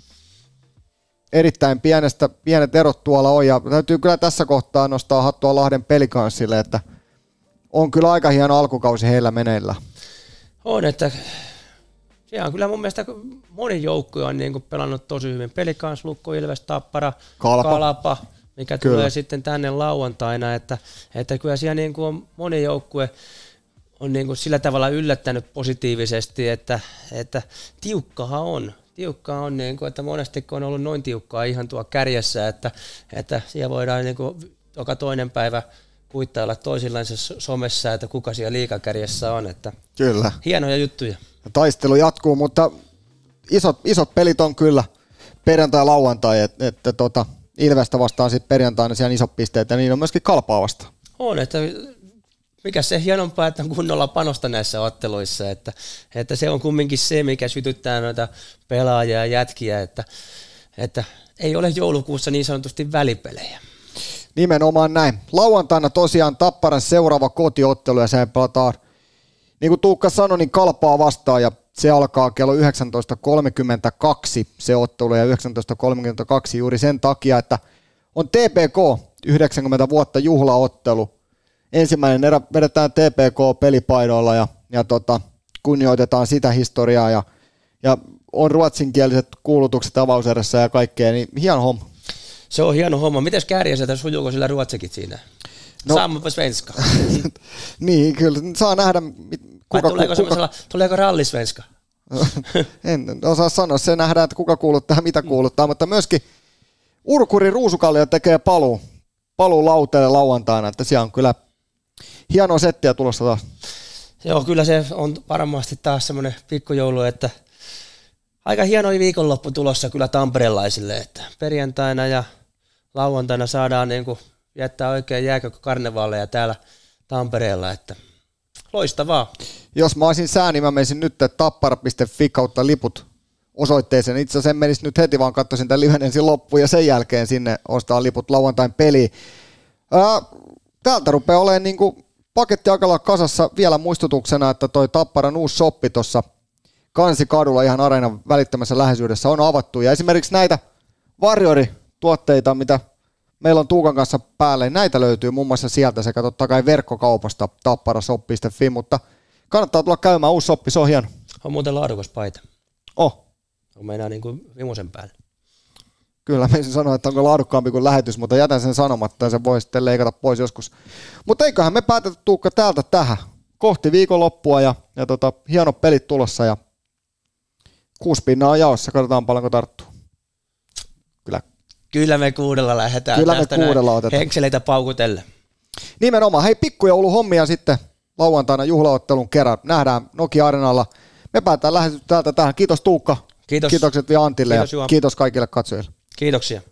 erittäin pienestä, pienet erot tuolla on, ja täytyy kyllä tässä kohtaa nostaa hattua Lahden Pelicansille, että on kyllä aika hieno alkukausi heillä meneillä. On, että siellä on kyllä mun mielestä moni joukkue on niin kuin pelannut tosi hyvin. Pelicans, Lukko, Ilves, Tappara, Kalpa, Kalpa mikä kyllä tulee sitten tänne lauantaina, että, että kyllä siellä niin kuin on moni joukkue on niin kuin sillä tavalla yllättänyt positiivisesti, että, että tiukkahan on. Tiukkaa on, niin kuin, että monesti on ollut noin tiukkaa ihan tuo kärjessä, että, että siellä voidaan niin kuin, joka toinen päivä kuittailla toisillansa somessa, että kuka siellä liigakärjessä on. Että kyllä. Hienoja juttuja. Taistelu jatkuu, mutta isot, isot pelit on kyllä perjantai-lauantai, että et, et, tota, Ilvestä vastaan sitten perjantaina siellä isot pisteet, ja niin on myöskin Kalpaa vastaan. On, että mikä se hienompaa, että on kunnolla panosta näissä otteluissa, että, että se on kumminkin se, mikä sytyttää noita pelaajia ja jätkiä, että, että ei ole joulukuussa niin sanotusti välipelejä. Nimenomaan näin. Lauantaina tosiaan Tapparan seuraava kotiottelu, ja se pelataan, niin kuin Tuukka sanoi, niin Kalpaa vastaan, ja se alkaa kello yhdeksäntoista kolmekymmentäkaksi se ottelu, ja yhdeksäntoista kolmekymmentäkaksi juuri sen takia, että on T P K yhdeksänkymmentä vuotta juhlaottelu. Ensimmäinen erä vedetään T P K-pelipaidoilla, ja, ja tota, kunnioitetaan sitä historiaa, ja, ja on ruotsinkieliset kuulutukset avauserässä ja kaikkea, niin hieno homma. Se on hieno homma. Mites Kärjäseltä sujuuko sillä ruotsikin siinä? No, Saamme svenska. Niin, kyllä. Saa nähdä, kuka... Tuleeko, kuka... tuleeko rallisvenska? En osaa sanoa. Se nähdään, että kuka kuuluttaa ja mitä kuuluttaa, mutta myöskin Urkuri Ruusukallio tekee paluu, paluu lauteelle lauantaina, että siellä on kyllä hienoa settiä tulossa taas. Joo, kyllä se on varmasti taas semmoinen pikkujoulu, että aika hieno viikonloppu tulossa kyllä tamperelaisille, että perjantaina ja lauantaina saadaan niin kuin viettää oikein jääkiekko-karnevaaleja täällä Tampereella, että loistavaa. Jos mä olisin sää, niin mä menisin nyt tappara piste fi kautta liput osoitteeseen. Itse asiassa en menisi nyt heti, vaan katsoisin tämän liven ensin loppuun ja sen jälkeen sinne ostaa liput lauantain peliin. Ää, täältä rupeaa olemaan niin kuin paketti aika kasassa vielä muistutuksena, että toi Tapparan uusi shoppi tuossa Kansikadulla ihan areenan välittömässä läheisyydessä on avattu. Ja esimerkiksi näitä Warrior-tuotteita, mitä meillä on Tuukan kanssa päälle, näitä löytyy muun muassa sieltä sekä totta kai verkkokaupasta tapparashop piste fi, mutta kannattaa tulla käymään, uusi shoppi, se on hieno. On muuten laadukas paita. Oh. On meinaa niin kuin vimosen päälle. Kyllä, mä sanoin, että onko laadukkaampi kuin lähetys, mutta jätän sen sanomatta ja sen voi sitten leikata pois joskus. Mutta eiköhän me päätetä Tuukka täältä tähän. Kohti viikonloppua ja, ja tota, hienot pelit tulossa ja kuusi pinnaa on jaossa, katsotaan paljonko tarttuu. Kyllä. Kyllä me kuudella lähdetään. Kyllä me kuudella otetaan. Henkseleitä paukutelle. Nimenomaan. Hei, pikkujouluhommia sitten lauantaina juhlaottelun kerran. Nähdään Nokia-areenalla. Me päätetään lähetystä täältä tähän. Kiitos Tuukka. Kiitos. Kiitokset vielä Antille kiitos, ja Juha. kiitos kaikille katsojille. Kiitoksia.